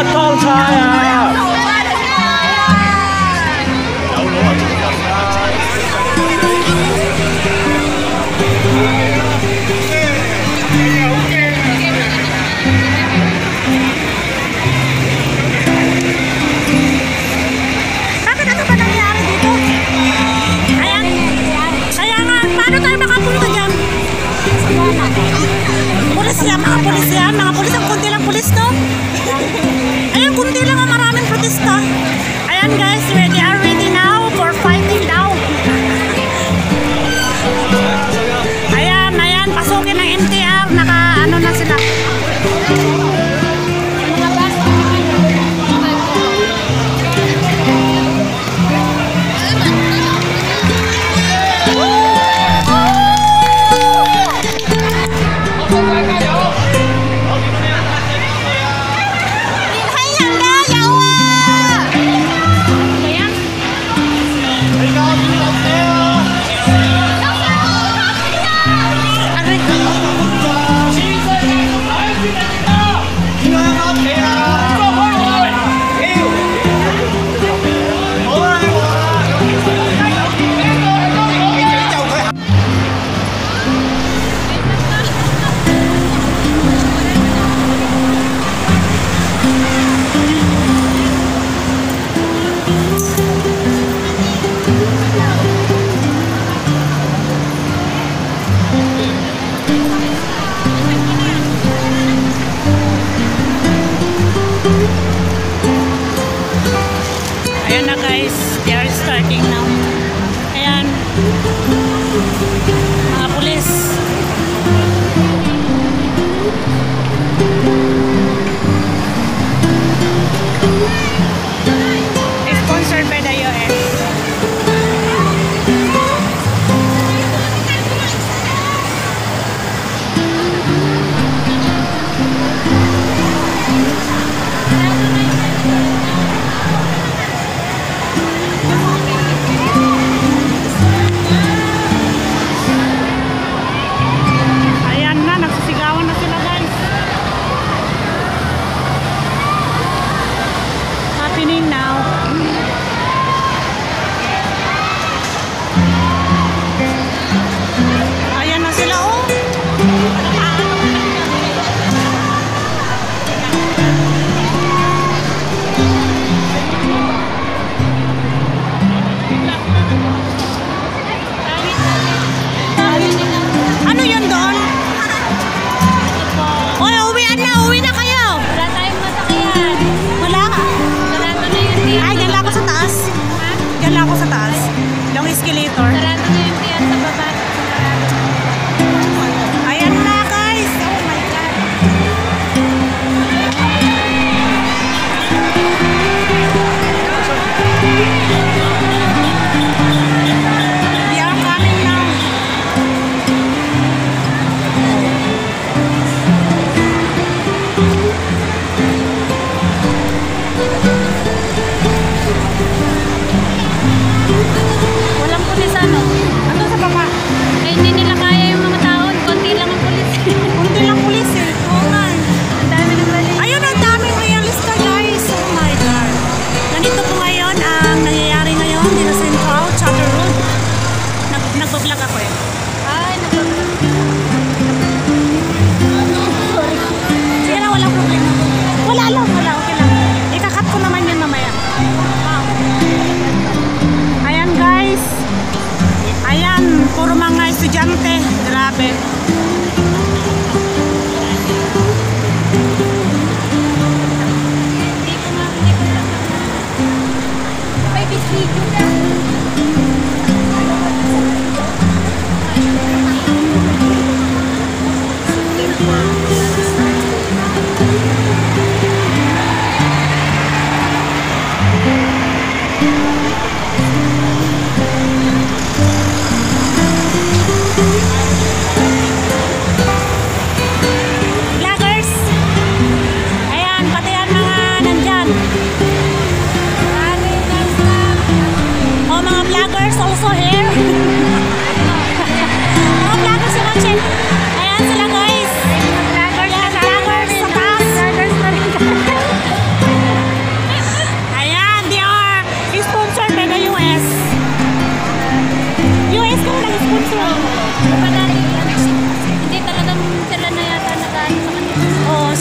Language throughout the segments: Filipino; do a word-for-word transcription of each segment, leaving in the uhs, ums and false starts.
ทองชายอ่ะ Yan, mga pulis yan, mga pulis, ang kunti lang pulis no? Ayun, kunti lang ang maraming protesta. Ayan guys, they are ready now for fighting now. Ayan, ayan, pasukin ng N T R, naka ano na sila.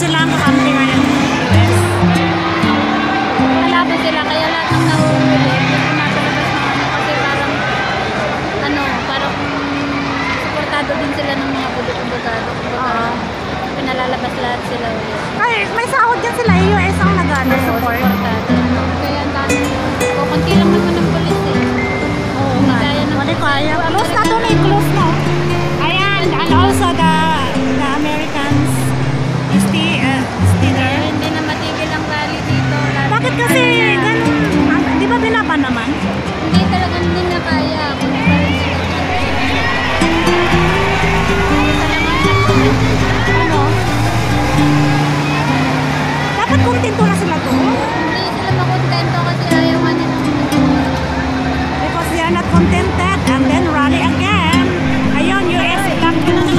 sila ang kakampi ngayon. Malabo sila, kaya lahat ng nahuhuli, hindi tumatalabas ng ano, kasi parang, ano, parang supportado din sila ng mga budo-budado. Oo. Pinalalabas lahat sila ulit. Ay, may sahod yan sila. U S ang nag-ano Oo, support. supportado. Kaya ang dami, o konti lang naman ng polis eh. Oo Hindi nga. kaya ng- Wala kaya. Close na to na close na. Ayan, and also the the Americans is the uh, still Kaya there. hindi na matigil ang rally dito. Lalo Bakit na kasi na- ganun? Ah, di ba binaban naman? Hindi talaga hindi na kaya. Kung pa rin sila. Isa lang ang nagsulit. Ano? Dapat kontento na sila to. Hindi sila makontento kasi ayaw nga nilang Because they are not contented and then rally again. Ayun, U S lang.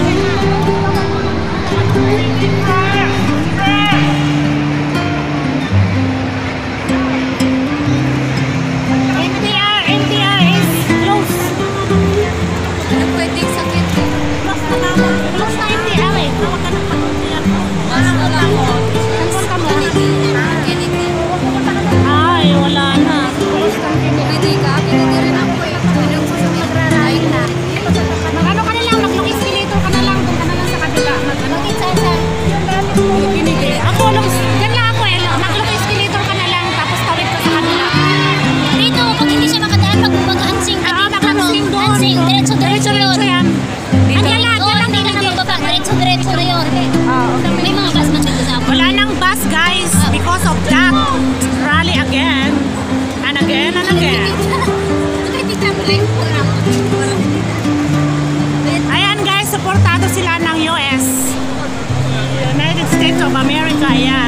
N P R, N P R is close. Ano pwedeng sakit. Close na lang. Close na N P R eh. Tawag ka ng pag-N P R. Mas wala ko. Saan ka mo? Kennedy. Ay, wala na. Close na Kennedy ka. Kennedy rin ako eh. Magraray na. Mag-ano ka na lang, mag-escalator ka na lang, doon ka na lang sa kabila. Mag-ano? Bakit saan? Hindi. Ako, lang, yan lang ako eh. Mag-escalator ka na lang, tapos tawid ka sa kabila. Dito, pag hindi siya makadaan, pag mag-hansing ka Ah, dito. mag-hansing doon. Hansing, diretso, diretso yun. yan. Ang Dito. yan lang, yan lang, hindi ka na magbaba. Diretso, diretso na yun. Ah, May mga bus man dito sa wala nang bus, guys, because of that. Rally again, and again, and again. Ayan guys, supportado sila ng U S. United States of America, ayan.